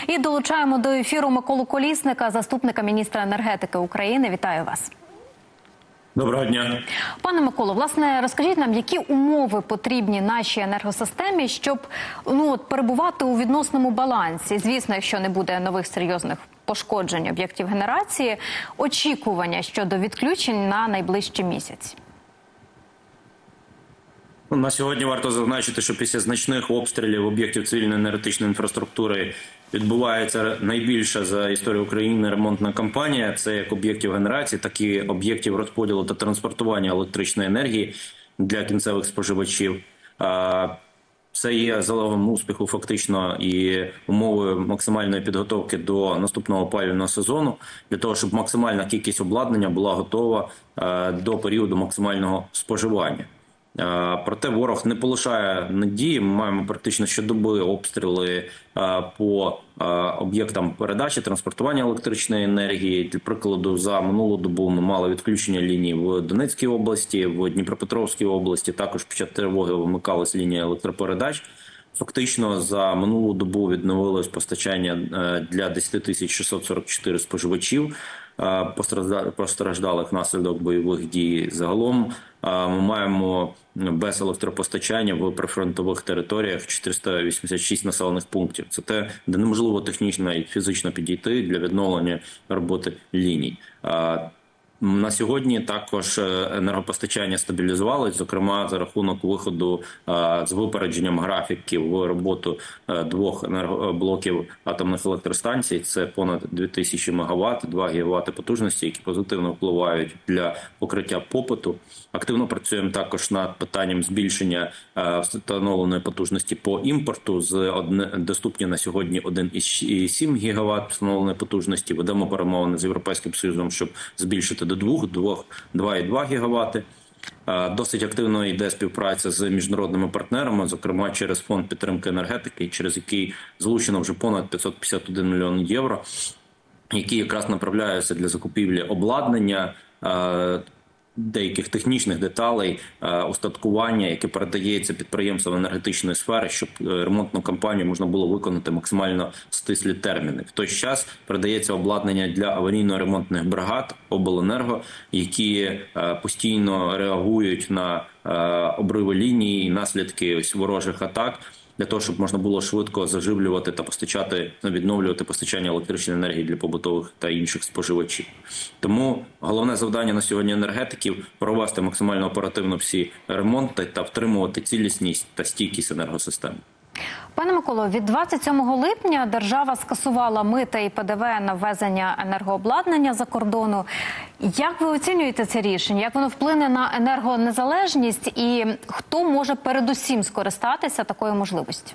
І долучаємо до ефіру Миколу Колісника, заступника міністра енергетики України. Вітаю вас. Доброго дня. Пане Миколо, власне, розкажіть нам, які умови потрібні нашій енергосистемі, щоб перебувати у відносному балансі? Звісно, якщо не буде нових серйозних пошкоджень об'єктів генерації, очікування щодо відключень на найближчі місяці. На сьогодні варто зазначити, що після значних обстрілів об'єктів цивільної енергетичної інфраструктури відбувається найбільша за історію України ремонтна кампанія. Це як об'єктів генерації, так і об'єктів розподілу та транспортування електричної енергії для кінцевих споживачів. Це є залогом успіху фактично і умовою максимальної підготовки до наступного опалювального сезону, для того, щоб максимальна кількість обладнання була готова до періоду максимального споживання. Проте ворог не полишає надії. Ми маємо практично щодоби обстріли по об'єктам передачі, транспортування електричної енергії. Для прикладу, за минулу добу ми мали відключення ліній в Донецькій області, в Дніпропетровській області. Також під час тривоги вимикалась лінія електропередач. Фактично за минулу добу відновилось постачання для 10 644 споживачів, постраждалих внаслідок бойових дій. Загалом ми маємо без електропостачання в прифронтових територіях 486 населених пунктів. Це те, де неможливо технічно і фізично підійти для відновлення роботи ліній. На сьогодні також енергопостачання стабілізувалось, зокрема за рахунок виходу з випередженням графіків в роботу двох енергоблоків атомних електростанцій. Це понад 2000 МВт, 2 ГВт потужності, які позитивно впливають для покриття попиту. Активно працюємо також над питанням збільшення встановленої потужності по імпорту. Доступні на сьогодні 1,7 ГВт встановленої потужності. Ведемо перемовини з Європейським Союзом, щоб збільшити до 2,2 ГВт. Досить активно йде співпраця з міжнародними партнерами, зокрема через фонд підтримки енергетики, через який залучено вже понад 551 мільйон євро, які якраз направляються для закупівлі обладнання, деяких технічних деталей, устаткування, яке передається підприємствам енергетичної сфери, щоб ремонтну кампанію можна було виконати максимально в стислі терміни. В той ж час передається обладнання для аварійно-ремонтних бригад обленерго, які постійно реагують на обриви лінії і наслідки ворожих атак, для того, щоб можна було швидко заживлювати та відновлювати постачання електричної енергії для побутових та інших споживачів. Тому головне завдання на сьогодні енергетиків – провести максимально оперативно всі ремонти та втримувати цілісність та стійкість енергосистеми. Пане Миколо, від 27 липня держава скасувала мита і ПДВ на ввезення енергообладнання за кордону. Як ви оцінюєте це рішення? Як воно вплине на енергонезалежність і хто може передусім скористатися такою можливістю?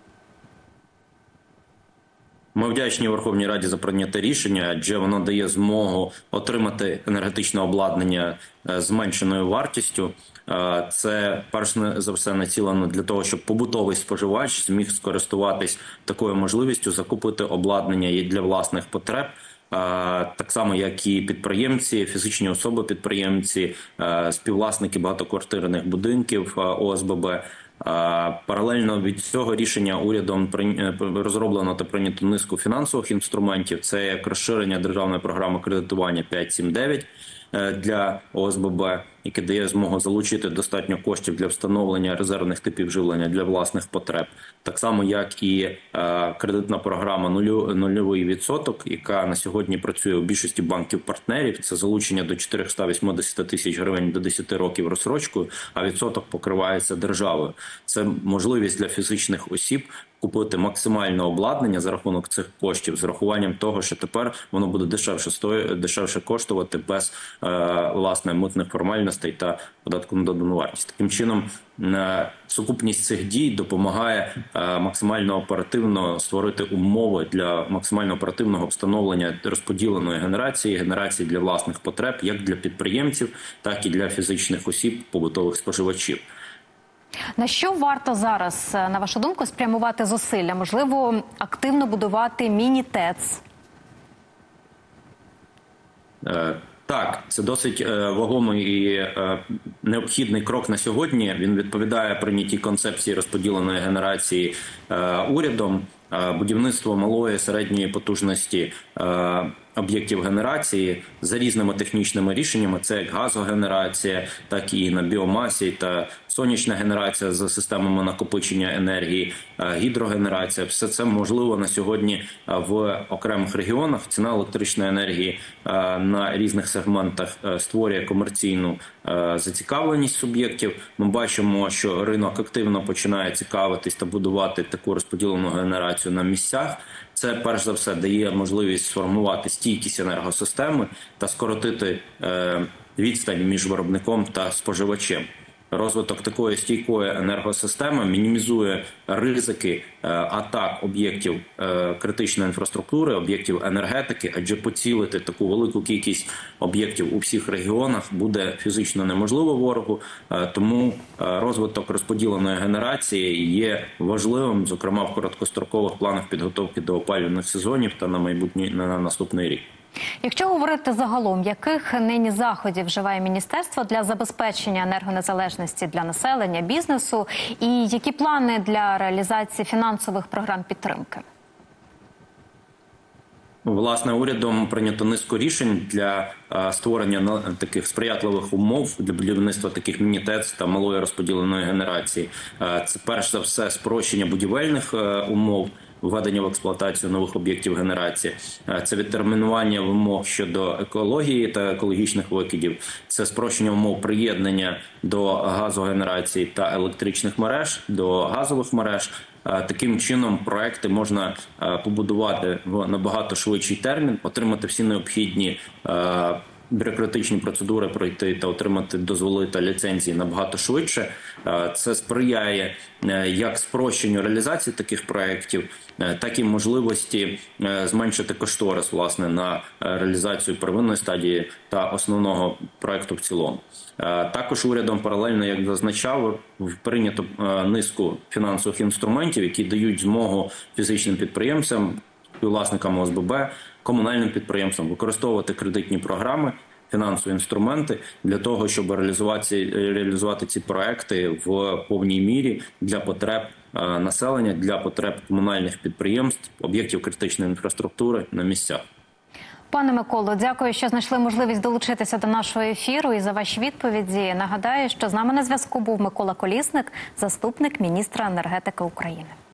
Ми вдячні Верховній Раді за прийняте рішення, адже воно дає змогу отримати енергетичне обладнання з зменшеною вартістю. Це, перш за все, націлено для того, щоб побутовий споживач зміг скористуватись такою можливістю закупити обладнання для власних потреб, так само, як і підприємці, фізичні особи-підприємці, співвласники багатоквартирних будинків ОСББ. Паралельно від цього рішення урядом розроблено та прийнято низку фінансових інструментів. Це як розширення державної програми кредитування 5.7.9 для ОСББ, яке дає змогу залучити достатньо коштів для встановлення резервних типів живлення для власних потреб. Так само, як і кредитна програма «Нульовий відсоток», яка на сьогодні працює у більшості банків-партнерів. Це залучення до 480 тисяч гривень до 10 років розстрочкою, а відсоток покривається державою. Це можливість для фізичних осіб купити максимальне обладнання за рахунок цих коштів, з рахуванням того, що тепер воно буде дешевше коштувати без власне митних формальностей та податку на додану вартість. Таким чином, сукупність цих дій допомагає максимально оперативно створити умови для максимально оперативного встановлення розподіленої генерації для власних потреб, як для підприємців, так і для фізичних осіб, побутових споживачів. На що варто зараз, на вашу думку, спрямувати зусилля? Можливо, активно будувати міні-ТЕЦ? Так, це досить вагомий і необхідний крок на сьогодні. Він відповідає прийнятій концепції розподіленої генерації урядом. Будівництво малої середньої потужності об'єктів генерації за різними технічними рішеннями. Це як газогенерація, так і на біомасі та сонячна генерація за системами накопичення енергії, гідрогенерація. Все це можливо на сьогодні в окремих регіонах. Ціна електричної енергії на різних сегментах створює комерційну зацікавленість суб'єктів. Ми бачимо, що ринок активно починає цікавитись та будувати таку розподілену генерацію на місцях. Це, перш за все, дає можливість сформувати стійкість енергосистеми та скоротити відстань між виробником та споживачем. Розвиток такої стійкої енергосистеми мінімізує ризики атак об'єктів критичної інфраструктури, об'єктів енергетики, адже поцілити таку велику кількість об'єктів у всіх регіонах буде фізично неможливо ворогу. Тому розвиток розподіленої генерації є важливим, зокрема в короткострокових планах підготовки до опалювальних сезонів та на наступний рік. Якщо говорити загалом, яких нині заходів вживає міністерство для забезпечення енергонезалежності для населення, бізнесу, і які плани для реалізації фінансових програм підтримки? Власне, урядом прийнято низку рішень для створення таких сприятливих умов для будівництва таких міні-ТЕЦ та малої розподіленої генерації. Це перш за все спрощення будівельних умов, введення в експлуатацію нових об'єктів генерації, це відтермінування вимог щодо екології та екологічних викидів, це спрощення умов приєднання до газогенерації та електричних мереж, до газових мереж. Таким чином проекти можна побудувати в набагато швидший термін, отримати всі необхідні бюрократичні процедури пройти та отримати дозволи та ліцензії набагато швидше. Це сприяє як спрощенню реалізації таких проєктів, так і можливості зменшити кошторис, власне, на реалізацію первинної стадії та основного проєкту в цілому. Також урядом паралельно, як зазначав, прийнято низку фінансових інструментів, які дають змогу фізичним підприємцям, співвласникам ОСББ, комунальним підприємствам використовувати кредитні програми, фінансові інструменти для того, щоб реалізувати ці проекти в повній мірі для потреб населення, для потреб комунальних підприємств, об'єктів критичної інфраструктури на місцях. Пане Миколо, дякую, що знайшли можливість долучитися до нашого ефіру і за ваші відповіді. Нагадаю, що з нами на зв'язку був Микола Колісник, заступник міністра енергетики України.